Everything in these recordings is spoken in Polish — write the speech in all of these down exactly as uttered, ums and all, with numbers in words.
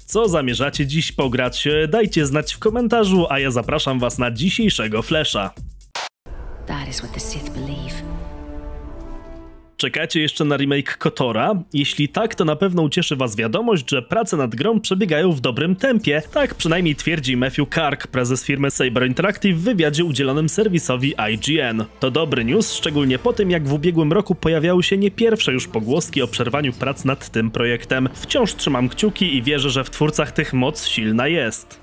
Co zamierzacie dziś pograć? Dajcie znać w komentarzu, a ja zapraszam was na dzisiejszego Flasha. That is what the Sith believe. Czekacie jeszcze na remake KOTORa? Jeśli tak, to na pewno ucieszy was wiadomość, że prace nad grą przebiegają w dobrym tempie. Tak przynajmniej twierdzi Matthew Kark, prezes firmy Saber Interactive w wywiadzie udzielonym serwisowi I G N. To dobry news, szczególnie po tym jak w ubiegłym roku pojawiały się nie pierwsze już pogłoski o przerwaniu prac nad tym projektem. Wciąż trzymam kciuki i wierzę, że w twórcach tych moc silna jest.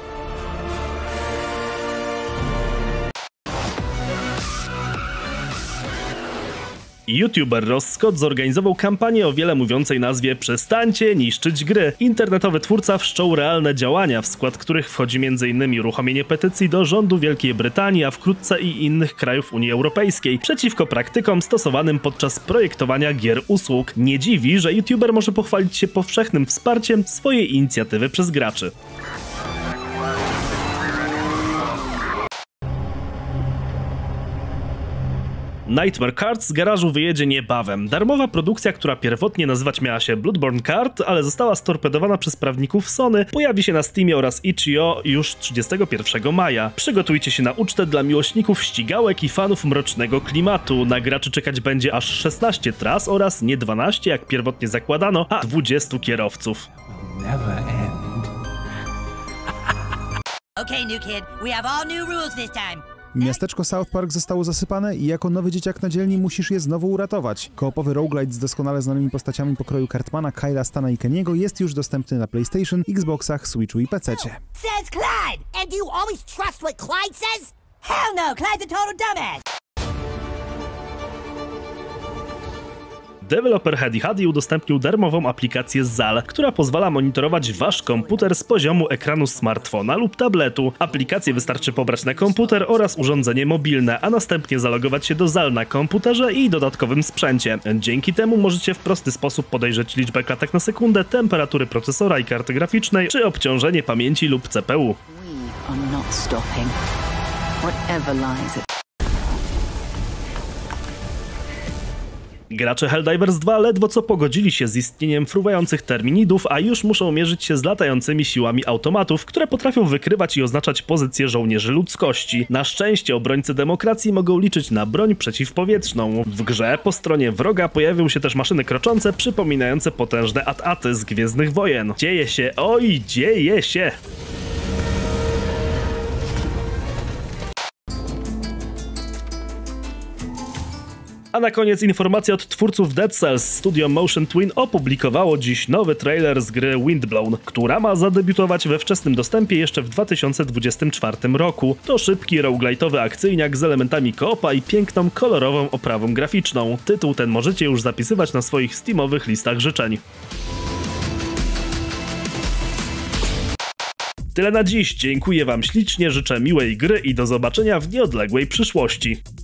YouTuber Ross Scott zorganizował kampanię o wiele mówiącej nazwie "Przestańcie niszczyć gry". Internetowy twórca wszczął realne działania, w skład których wchodzi między innymi uruchomienie petycji do rządu Wielkiej Brytanii, a wkrótce i innych krajów Unii Europejskiej, przeciwko praktykom stosowanym podczas projektowania gier usług. Nie dziwi, że YouTuber może pochwalić się powszechnym wsparciem swojej inicjatywy przez graczy. Nightmare Cards z garażu wyjedzie niebawem. Darmowa produkcja, która pierwotnie nazywać miała się Bloodborne Kart, ale została storpedowana przez prawników Sony, pojawi się na Steamie oraz itch kropka i o już trzydziestego pierwszego maja. Przygotujcie się na ucztę dla miłośników ścigałek i fanów mrocznego klimatu. Na graczy czekać będzie aż szesnaście tras oraz nie dwanaście jak pierwotnie zakładano, a dwudziestu kierowców. Okay, new kid, we have all new rules this time. Miasteczko South Park zostało zasypane i jako nowy dzieciak na dzielni musisz je znowu uratować. Koopowy roguelite z doskonale znanymi postaciami pokroju Cartmana, Kyla, Stana i Kenny'ego jest już dostępny na PlayStation, Xboxach, Switchu i pececie. Says Clyde! And do you always trust what Clyde says? Hell no, Clyde's a total dumbass! Deweloper Hedy Hady udostępnił darmową aplikację Zal, która pozwala monitorować wasz komputer z poziomu ekranu smartfona lub tabletu. Aplikację wystarczy pobrać na komputer oraz urządzenie mobilne, a następnie zalogować się do Zal na komputerze i dodatkowym sprzęcie. Dzięki temu możecie w prosty sposób podejrzeć liczbę klatek na sekundę, temperatury procesora i karty graficznej, czy obciążenie pamięci lub C P U. We are not stopping. Whatever lies at Gracze Helldivers dwa ledwo co pogodzili się z istnieniem fruwających terminidów, a już muszą mierzyć się z latającymi siłami automatów, które potrafią wykrywać i oznaczać pozycje żołnierzy ludzkości. Na szczęście obrońcy demokracji mogą liczyć na broń przeciwpowietrzną. W grze po stronie wroga pojawią się też maszyny kroczące, przypominające potężne A T A Ty z Gwiezdnych Wojen. Dzieje się, oj, dzieje się! A na koniec informacja od twórców Dead Cells. Studio Motion Twin opublikowało dziś nowy trailer z gry Windblown, która ma zadebiutować we wczesnym dostępie jeszcze w dwa tysiące dwudziestym czwartym roku. To szybki, roguelite'owy akcyjniak z elementami koopa i piękną, kolorową oprawą graficzną. Tytuł ten możecie już zapisywać na swoich steamowych listach życzeń. Tyle na dziś. Dziękuję wam ślicznie, życzę miłej gry i do zobaczenia w nieodległej przyszłości.